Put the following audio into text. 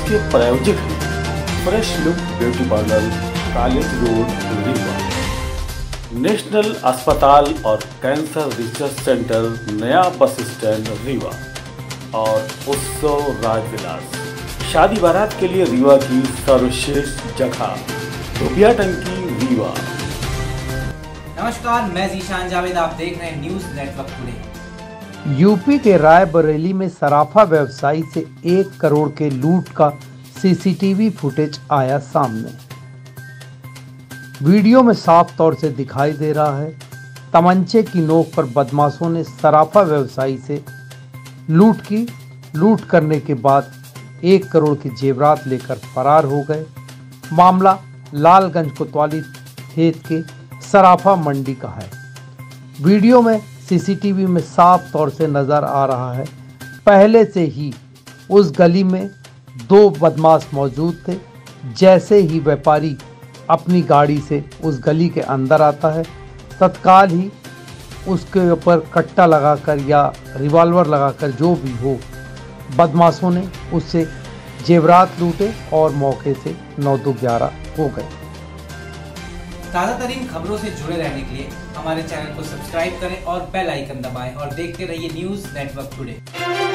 जिसके प्रायोजक हैं fresh look beauty parlour, college road, Rewa. National अस्पताल और कैंसर रिसर्च सेंटर, नया बस स्टैंड, रीवा। और उत्सव राजविलास, शादी बारात के लिए रीवा की सर्वश्रेष्ठ जगह, रुपया टंकी, रीवा। नमस्कार, मैं जीशान जावेद, आप देख रहे हैं न्यूज नेटवर्क टुडे। यूपी के रायबरेली में सराफा व्यवसायी से 1 करोड़ के लूट का सीसीटीवी फुटेज आया सामने। वीडियो में साफ तौर से दिखाई दे रहा है तमंचे की नोक पर बदमाशों ने सराफा व्यवसायी से लूट की। लूट करने के बाद 1 करोड़ के जेवरात लेकर फरार हो गए। मामला लालगंज कोतवाली खेत के सराफा मंडी का है। वीडियो में सीसीटीवी में साफ तौर से नजर आ रहा है पहले से ही उस गली में 2 बदमाश मौजूद थे। जैसे ही व्यापारी अपनी गाड़ी से उस गली के अंदर आता है, तत्काल ही उसके ऊपर कट्टा लगाकर या रिवॉल्वर लगाकर जो भी हो, बदमाशों ने उससे जेवरात लूटे और मौके से 9-11 हो गए। ताज़ा तरीन खबरों से जुड़े रहने के लिए हमारे चैनल को सब्सक्राइब करें और बेल आइकन दबाएं और देखते रहिए न्यूज नेटवर्क टुडे।